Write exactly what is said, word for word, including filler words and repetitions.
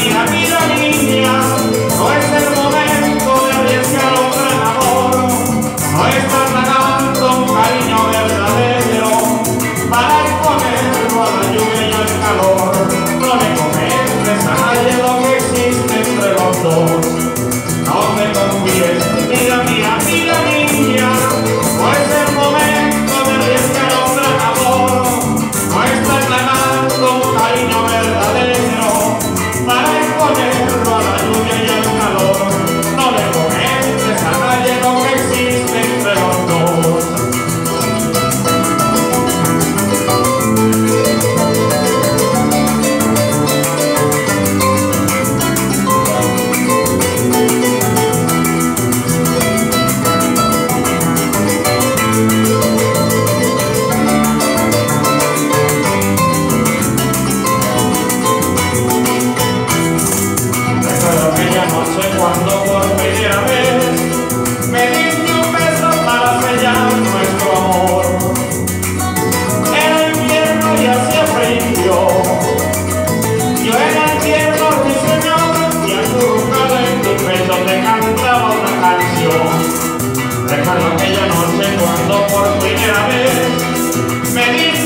mía, vida niña, no es el momento de arriesgar un gran amor, no estás pagando un cariño verdadero para exponerlo a la lluvia y al calor. No le comentes a nadie lo que existe entre los dos, no me confíes, vida mía, vida niña, no es el momento de arriesgar un gran amor, no estás pagando un cariño verdadero para exponerlo a la lluvia y al calor. No le comentes a nadie lo que existe entre los dos. Cuando por primera vez me diste un beso para sellar nuestro amor, era invierno y hacía frío, yo era tierno ruiseñor y acurrucado en tu pecho te cantaba una canción. Recuerdo aquella noche cuando por primera vez me diste